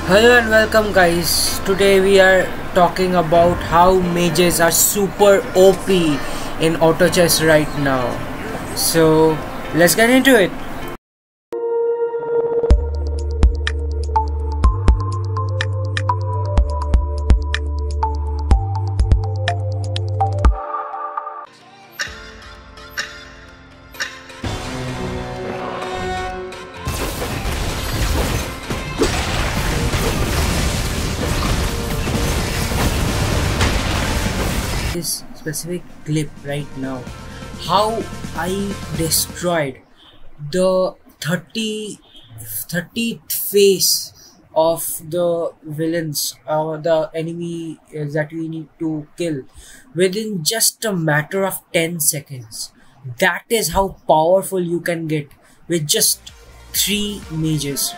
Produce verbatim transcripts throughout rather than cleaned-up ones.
Hello and welcome guys. Today we are talking about how mages are super O P in auto chess right now. So let's get into it. This specific clip right now, how I destroyed the thirty, thirtieth face of the villains or the enemy uh, that we need to kill within just a matter of ten seconds. That is how powerful you can get with just three mages.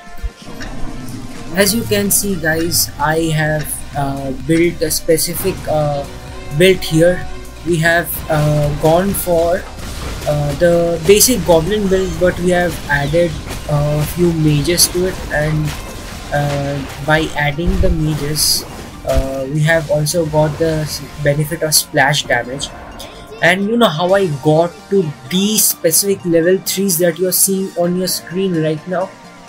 As you can see guys, I have uh, built a specific uh, build here. We have uh, gone for uh, the basic goblin build, but we have added a few mages to it, and uh, by adding the mages uh, we have also got the benefit of splash damage. And you know how I got to these specific level threes that you're seeing on your screen right now?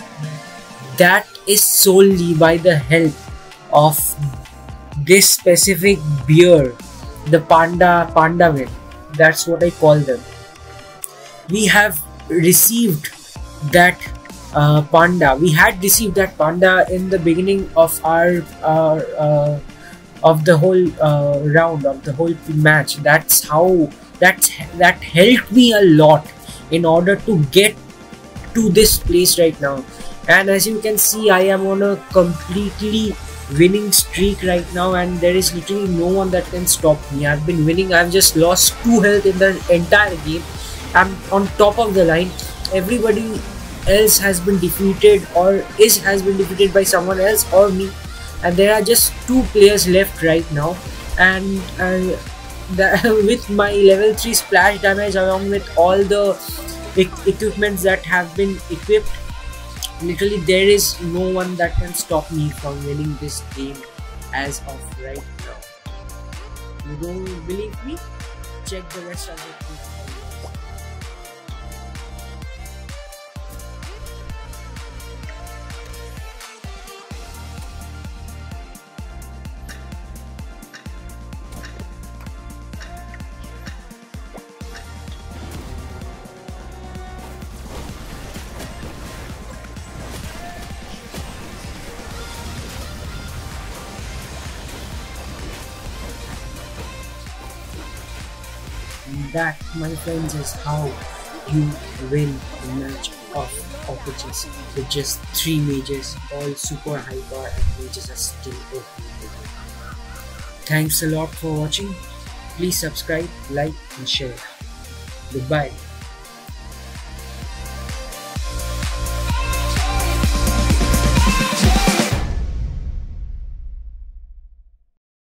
That is solely by the help of this specific bear, the panda panda men. That's what I call them. We have received that uh, panda. We had received that panda in the beginning of our uh, uh, of the whole uh, round of the whole match. That's how that's that helped me a lot in order to get to this place right now. And as you can see, I am on a completely winning streak right now, and there is literally no one that can stop me. I've been winning. I've just lost two health in the entire game. I'm on top of the line. Everybody else has been defeated or is has been defeated by someone else or me, and there are just two players left right now. And uh, the, with my level three splash damage along with all the e equipments that have been equipped, literally there is no one that can stop me from winning this game as of right now. You don't believe me? Check the rest of the clip. That, my friends, is how you win a match of auto chess with just three mages, all super hyper, and mages are still O P. Thanks a lot for watching. Please subscribe, like, and share. Goodbye.